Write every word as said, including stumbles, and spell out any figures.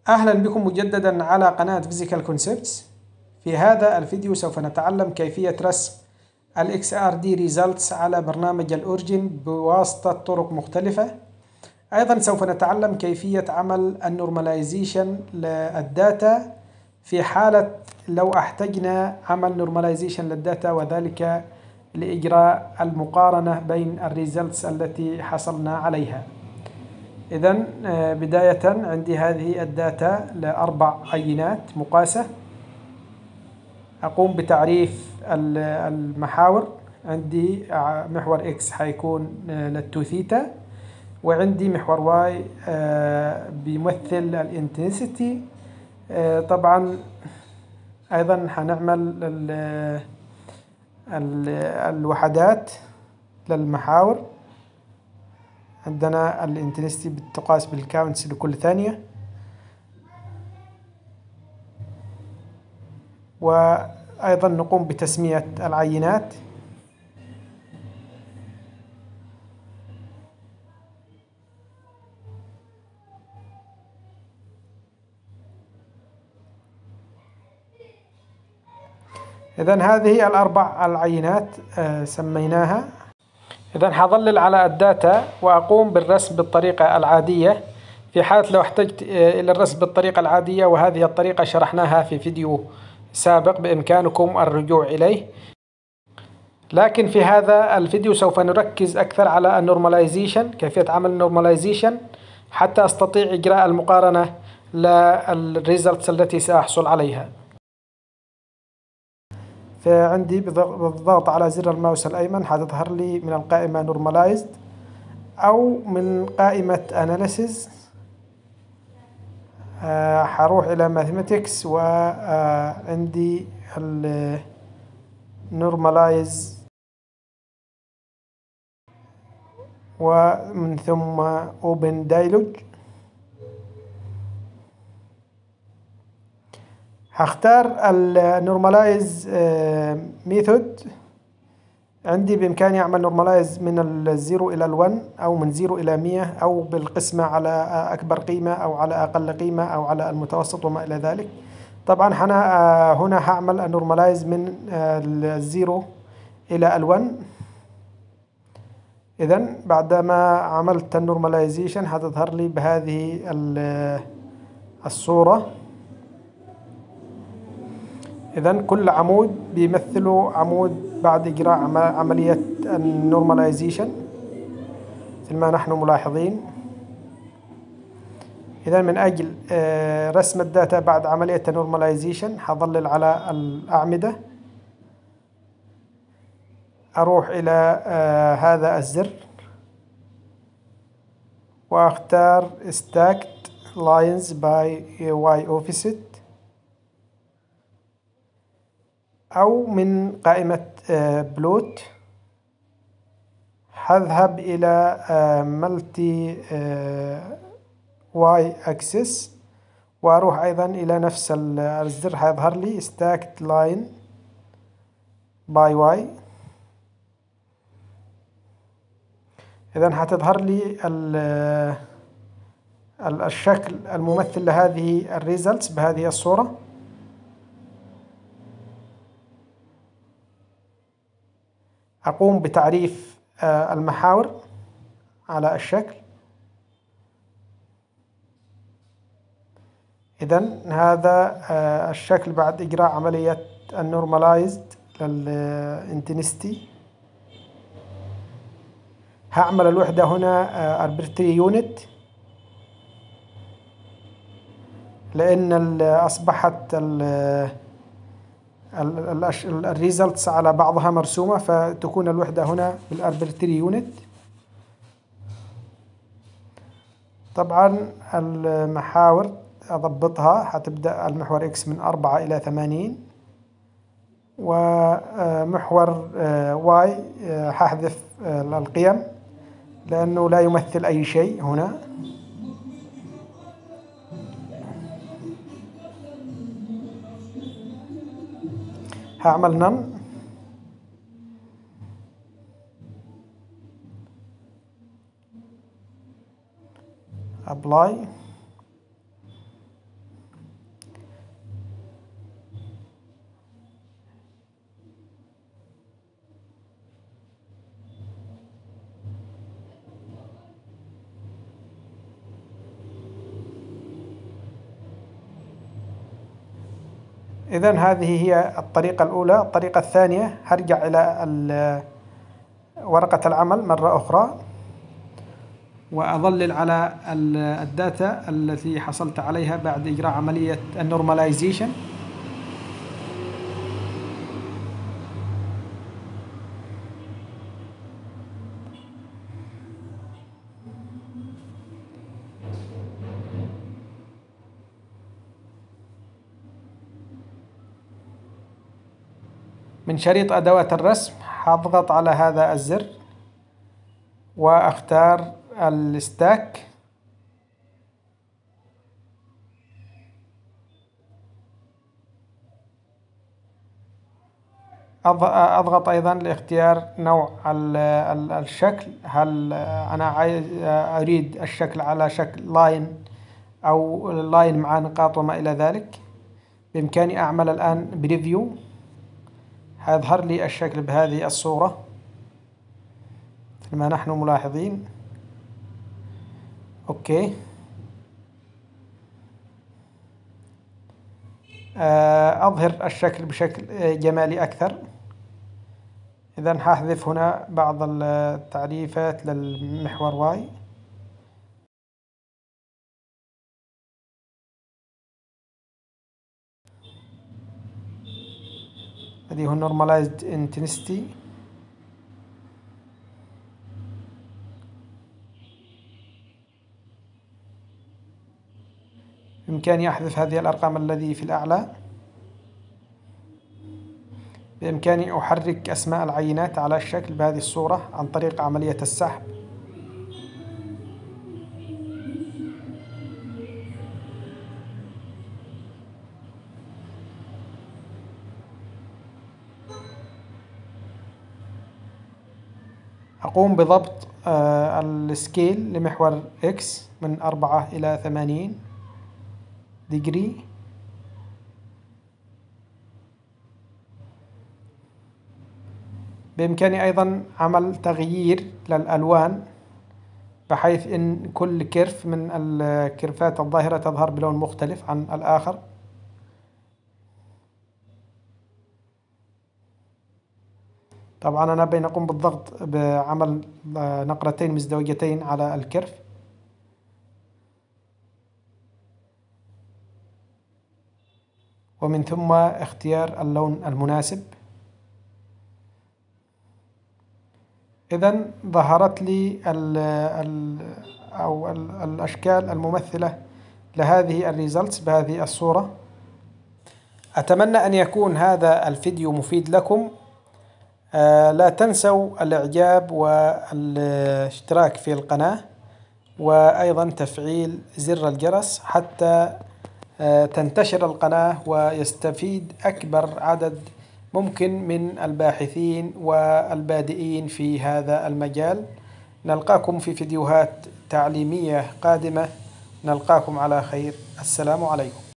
أهلا بكم مجددا على قناة Physical Concepts. في هذا الفيديو سوف نتعلم كيفية رسم ال إكس آر دي Results على برنامج الأورجن بواسطة طرق مختلفة. أيضا سوف نتعلم كيفية عمل النورماليزيشن للداتا في حالة لو احتجنا عمل نورماليزيشن للداتا، وذلك لإجراء المقارنة بين الريزلتس التي حصلنا عليها. إذن بداية عندي هذه الداتا لأربع عينات مقاسة. أقوم بتعريف المحاور. عندي محور إكس حيكون للتو ثيتا، وعندي محور واي بيمثل الانتنسيتي. طبعا أيضا هنعمل الوحدات للمحاور. عندنا الانتنسيتي بتقاس بالكاونتس لكل ثانية، وأيضا نقوم بتسمية العينات. إذن هذه الأربع العينات سميناها. إذن حظلل على الداتا وأقوم بالرسم بالطريقة العادية. في حالة لو احتجت إلى الرسم بالطريقة العادية، وهذه الطريقة شرحناها في فيديو سابق بإمكانكم الرجوع إليه، لكن في هذا الفيديو سوف نركز أكثر على النورماليزيشن، كيفية عمل النورماليزيشن حتى أستطيع إجراء المقارنة للريزلتس التي سأحصل عليها. فعندي بالضغط على زر الماوس الأيمن حتظهر لي من القائمة نورماليزد أو من قائمة أناليسيز. حروح إلى ماثيماتكس وعندي النورماليز، ومن ثم Open Dialog. هختار النورماليز ميثود. عندي بإمكاني أعمل نورماليز من الزيرو إلى الون، أو من زيرو إلى مية، أو بالقسمة على أكبر قيمة أو على أقل قيمة أو على المتوسط وما إلى ذلك. طبعا أنا هنا هعمل النورماليز من الزيرو إلى الون. إذن بعدما عملت النورماليزيشن هتظهر لي بهذه الصورة. إذن كل عمود بيمثله عمود بعد إجراء عملية النورماليزيشن مثل ما نحن ملاحظين. إذن من أجل رسم الداتا بعد عملية النورماليزيشن هظلل على الأعمدة، أروح إلى هذا الزر وأختار Stacked Lines by Y Offset، أو من قائمة بلوت هذهب إلى ملتي واي أكسس، وأروح أيضا إلى نفس الزر هيظهر لي Stacked Line by Y. إذن هتظهر لي الشكل الممثل لهذه الريزلتس بهذه الصورة. أقوم بتعريف المحاور على الشكل. إذن هذا الشكل بعد إجراء عملية النورماليزد للانتنسيتي. هعمل الوحدة هنا arbitrary unit، لأن أصبحت الريزلتس على بعضها مرسومة، فتكون الوحدة هنا بالاربيتري يونت. طبعا المحاور أضبطها، هتبدأ المحور إكس من أربعة إلى ثمانين، ومحور واي هحذف القيم لأنه لا يمثل أي شيء هنا. هعمل نن. أبلاي. إذن هذه هي الطريقة الأولى. الطريقة الثانية هرجع إلى ورقة العمل مرة أخرى وأظلل على الداتا التي حصلت عليها بعد إجراء عملية النورماليزيشن. من شريط أدوات الرسم هضغط على هذا الزر وأختار الستاك، أضغط أيضا لاختيار نوع الشكل، هل أنا أريد الشكل على شكل لاين أو لاين مع نقاط وما إلى ذلك. بإمكاني أعمل الآن بريفيو، هيظهر لي الشكل بهذه الصورة مثل ما نحن ملاحظين. أوكي، أظهر الشكل بشكل جمالي أكثر. إذن هحذف هنا بعض التعريفات للمحور واي. هذه هو normalized intensity. بإمكاني أحذف هذه الأرقام الذي في الأعلى. بإمكاني أحرك أسماء العينات على الشكل بهذه الصورة عن طريق عملية السحب. أقوم بضبط السكيل لمحور X من أربعة إلى ثمانين ديجري. بإمكاني أيضا عمل تغيير للألوان بحيث إن كل كيرف من الكيرفات الظاهرة تظهر بلون مختلف عن الآخر. طبعا أنا بين أقوم بالضغط بعمل نقرتين مزدوجتين على الكيرف. ومن ثم اختيار اللون المناسب. إذن ظهرت لي ال ال أو ال الأشكال الممثلة لهذه الريزلتس بهذه الصورة. أتمنى أن يكون هذا الفيديو مفيد لكم. آه لا تنسوا الإعجاب والاشتراك في القناة، وأيضا تفعيل زر الجرس حتى آه تنتشر القناة ويستفيد أكبر عدد ممكن من الباحثين والبادئين في هذا المجال. نلقاكم في فيديوهات تعليمية قادمة. نلقاكم على خير. السلام عليكم.